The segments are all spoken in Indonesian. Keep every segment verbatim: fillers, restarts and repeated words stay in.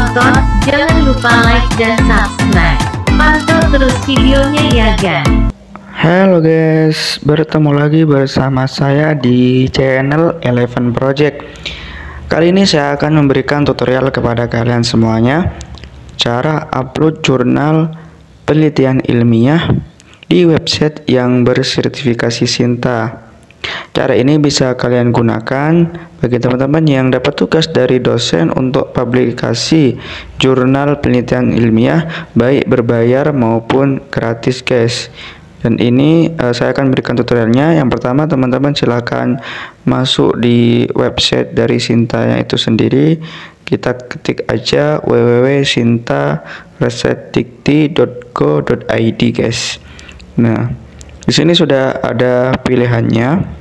nonton, jangan lupa like dan subscribe. Pantau terus videonya ya guys. Halo guys, bertemu lagi bersama saya di channel Eleven Project. Kali ini saya akan memberikan tutorial kepada kalian semuanya cara upload jurnal penelitian ilmiah di website yang bersertifikasi Sinta. Cara ini bisa kalian gunakan bagi teman-teman yang dapat tugas dari dosen untuk publikasi jurnal penelitian ilmiah baik berbayar maupun gratis guys. Dan ini uh, saya akan berikan tutorialnya. Yang pertama, teman-teman silakan masuk di website dari Sinta yang itu sendiri. Kita ketik aja w w w titik sinta research dikti titik go titik i d guys. Nah, di sini sudah ada pilihannya.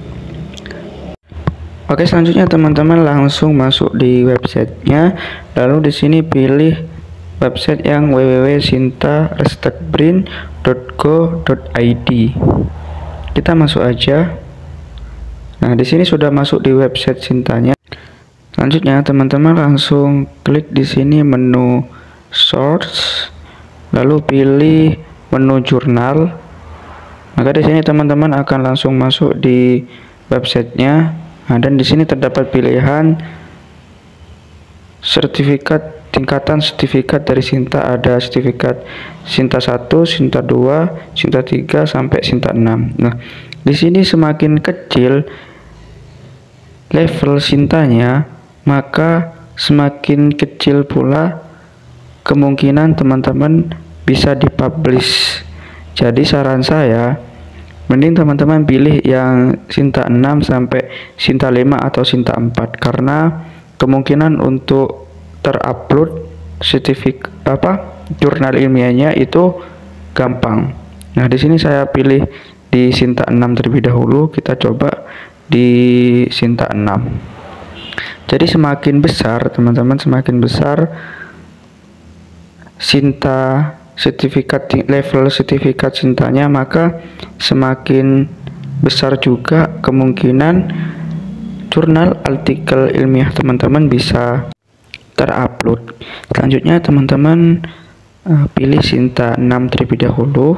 Oke, selanjutnya teman-teman langsung masuk di websitenya. Lalu di sini pilih website yang w w w titik sinta research brin titik go titik i d. Kita masuk aja. Nah, di sini sudah masuk di website Sintanya. Selanjutnya teman-teman langsung klik di sini menu source, lalu pilih menu jurnal. Maka di sini teman-teman akan langsung masuk di websitenya. Nah, dan di sini terdapat pilihan sertifikat tingkatan sertifikat dari Sinta. Ada sertifikat Sinta satu, Sinta dua, Sinta tiga sampai Sinta enam. Nah, di sini semakin kecil level Sintanya, maka semakin kecil pula kemungkinan teman-teman bisa dipublish. Jadi saran saya, mending teman-teman pilih yang Sinta enam sampai Sinta lima atau Sinta empat, karena kemungkinan untuk terupload sertifikat apa jurnal ilmiahnya itu gampang. Nah, di sini saya pilih di Sinta enam terlebih dahulu. Kita coba di Sinta enam. Jadi semakin besar teman-teman, semakin besar Sinta sertifikat level sertifikat Sintanya, maka semakin besar juga kemungkinan jurnal artikel ilmiah teman-teman bisa terupload. Selanjutnya teman-teman uh, pilih Sinta enam terlebih dahulu.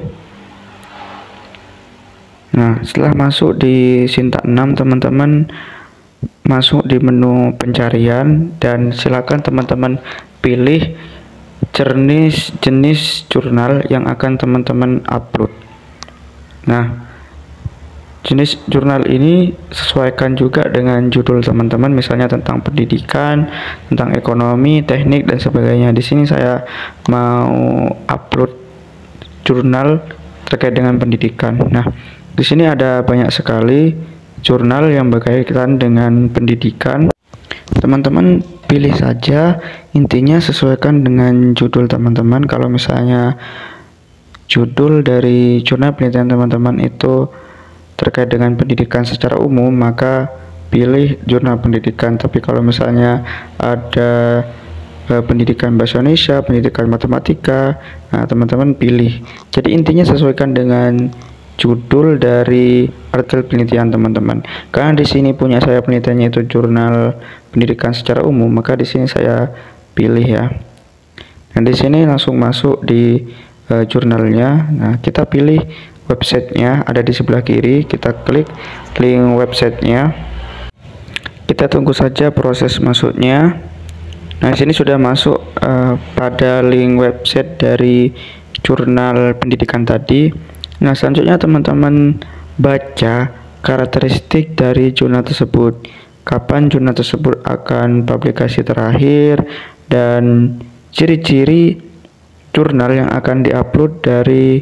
Nah, setelah masuk di Sinta enam, teman-teman masuk di menu pencarian dan silakan teman-teman pilih jenis jenis jurnal yang akan teman-teman upload. Nah, jenis jurnal ini sesuaikan juga dengan judul teman-teman, misalnya tentang pendidikan, tentang ekonomi, teknik dan sebagainya. Di sini saya mau upload jurnal terkait dengan pendidikan. Nah, di sini ada banyak sekali jurnal yang berkaitan dengan pendidikan. Teman-teman pilih saja, intinya sesuaikan dengan judul teman-teman. Kalau misalnya judul dari jurnal penelitian teman-teman itu terkait dengan pendidikan secara umum, maka pilih jurnal pendidikan. Tapi kalau misalnya ada eh, pendidikan bahasa Indonesia, pendidikan matematika, nah teman-teman pilih. Jadi intinya sesuaikan dengan judul dari artikel penelitian teman-teman. Karena di sini punya saya penelitiannya itu jurnal pendidikan secara umum, maka di sini saya pilih ya. Dan di sini langsung masuk di uh, jurnalnya. Nah, kita pilih websitenya, ada di sebelah kiri. Kita klik link websitenya. Kita tunggu saja proses masuknya. Nah, di sini sudah masuk uh, pada link website dari jurnal pendidikan tadi. Nah, selanjutnya teman-teman baca karakteristik dari jurnal tersebut, kapan jurnal tersebut akan publikasi terakhir, dan ciri-ciri jurnal yang akan diupload dari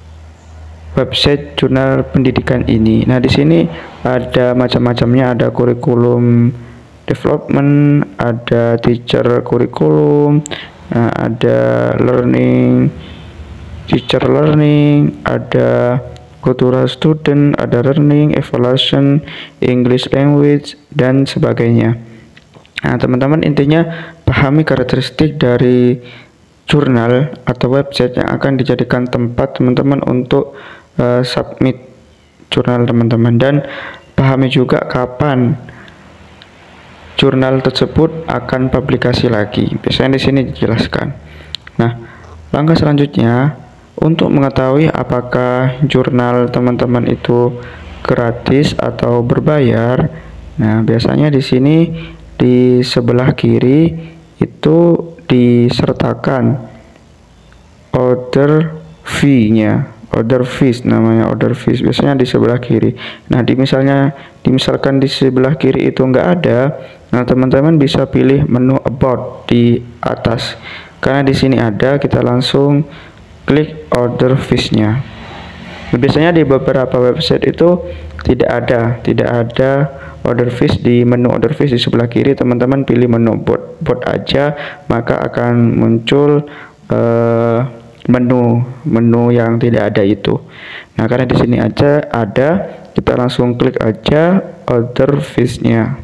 website jurnal pendidikan ini. Nah, di sini ada macam-macamnya, ada kurikulum development, ada teacher kurikulum, nah, ada learning teacher learning, ada cultural student, ada learning, evaluation, English language, dan sebagainya. Nah, teman-teman intinya pahami karakteristik dari jurnal atau website yang akan dijadikan tempat teman-teman untuk uh, submit jurnal teman-teman, dan pahami juga kapan jurnal tersebut akan publikasi lagi. Biasanya di sini dijelaskan. Nah, langkah selanjutnya untuk mengetahui apakah jurnal teman-teman itu gratis atau berbayar. Nah, biasanya di sini di sebelah kiri itu disertakan order fee-nya. Order fees namanya, order fees biasanya di sebelah kiri. Nah, di misalnya dimisalkan di sebelah kiri itu enggak ada, nah teman-teman bisa pilih menu about di atas. Karena di sini ada, kita langsung klik order fees-nya. Nah, biasanya di beberapa website itu tidak ada, tidak ada order fees di menu order fees di sebelah kiri. Teman-teman pilih menu bot, bot aja, maka akan muncul uh, menu menu yang tidak ada itu. Nah, karena di sini aja ada, kita langsung klik aja order fees-nya.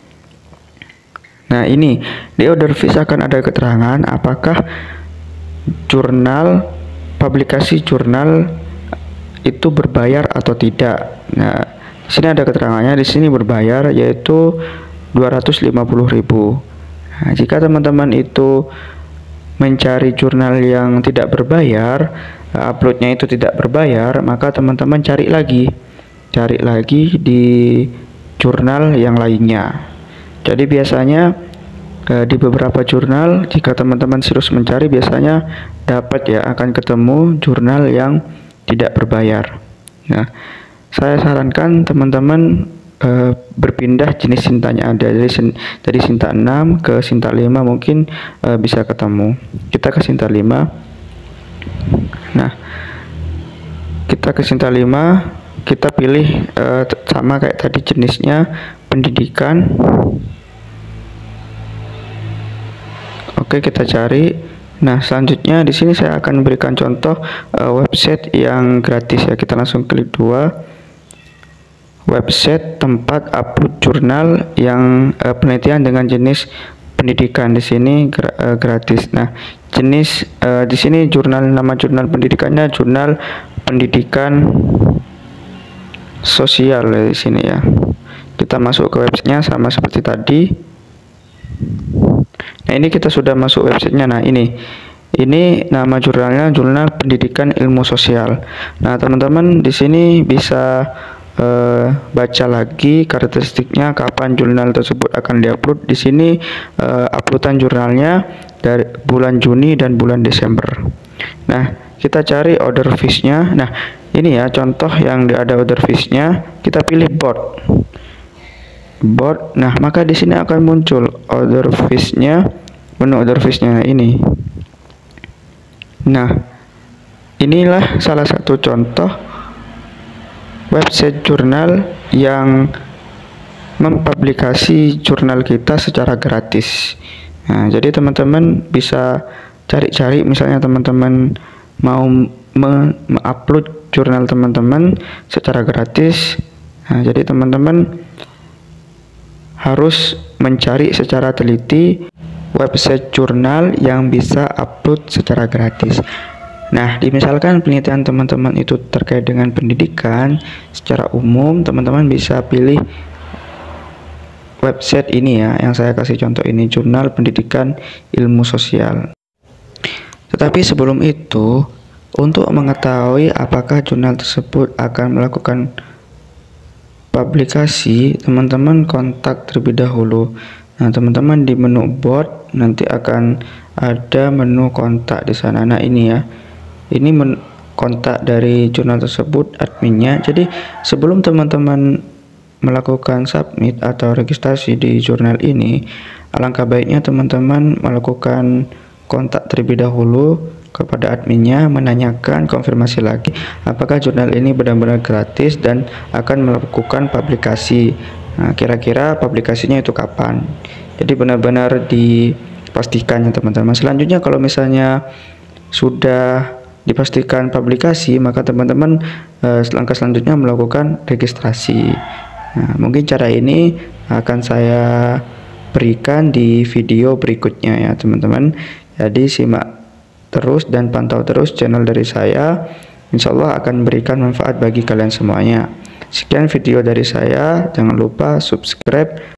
Nah, ini di order fees akan ada keterangan apakah jurnal publikasi jurnal itu berbayar atau tidak. Nah, di sini ada keterangannya, di sini berbayar yaitu dua ratus lima puluh ribu. Nah, jika teman-teman itu mencari jurnal yang tidak berbayar, uploadnya itu tidak berbayar, maka teman-teman cari lagi cari lagi di jurnal yang lainnya. Jadi biasanya eh, di beberapa jurnal, jika teman-teman serius mencari, biasanya dapat ya, akan ketemu jurnal yang tidak berbayar. Nah, saya sarankan teman-teman Uh, berpindah jenis Sintanya ada, dari dari Sinta enam ke Sinta lima mungkin uh, bisa ketemu. Kita ke Sinta lima. Nah, kita ke Sinta lima, kita pilih uh, sama kayak tadi jenisnya, pendidikan. Oke, kita cari. Nah, selanjutnya di sini saya akan berikan contoh uh, website yang gratis ya. Kita langsung klik dua. Website tempat upload jurnal yang uh, penelitian dengan jenis pendidikan. Di sini gra uh, gratis. Nah, jenis uh, di sini jurnal, nama jurnal pendidikannya jurnal pendidikan sosial ya, di sini ya. Kita masuk ke websitenya sama seperti tadi. Nah, ini kita sudah masuk websitenya. Nah, ini ini nama jurnalnya jurnal pendidikan ilmu sosial. Nah, teman-teman di sini bisa Uh, baca lagi karakteristiknya, kapan jurnal tersebut akan diupload. Di sini uh, uploadan jurnalnya dari bulan Juni dan bulan Desember. Nah, kita cari order fees-nya. Nah, ini ya contoh yang ada order fees-nya. Kita pilih bot. Bot. Nah, maka di sini akan muncul order fees-nya, menu order fees-nya ini. Nah, inilah salah satu contoh website jurnal yang mempublikasi jurnal kita secara gratis. Nah, jadi teman-teman bisa cari-cari, misalnya teman-teman mau mengupload jurnal teman-teman secara gratis. Nah, jadi teman-teman harus mencari secara teliti website jurnal yang bisa upload secara gratis. Nah, misalkan penelitian teman-teman itu terkait dengan pendidikan secara umum, teman-teman bisa pilih website ini ya, yang saya kasih contoh ini, jurnal pendidikan ilmu sosial. Tetapi sebelum itu, untuk mengetahui apakah jurnal tersebut akan melakukan publikasi, teman-teman kontak terlebih dahulu. Nah, teman-teman di menu bot nanti akan ada menu kontak di sana. Nah, ini ya. Ini kontak dari jurnal tersebut, adminnya. Jadi sebelum teman-teman melakukan submit atau registrasi di jurnal ini, alangkah baiknya teman-teman melakukan kontak terlebih dahulu kepada adminnya, menanyakan konfirmasi lagi apakah jurnal ini benar-benar gratis dan akan melakukan publikasi. Nah, kira-kira publikasinya itu kapan? Jadi benar-benar dipastikan ya teman-teman. Selanjutnya kalau misalnya sudah dipastikan publikasi, maka teman-teman eh, langkah selanjutnya melakukan registrasi. Nah, mungkin cara ini akan saya berikan di video berikutnya ya teman-teman. Jadi simak terus dan pantau terus channel dari saya. Insya Allah akan memberikan manfaat bagi kalian semuanya. Sekian video dari saya, jangan lupa subscribe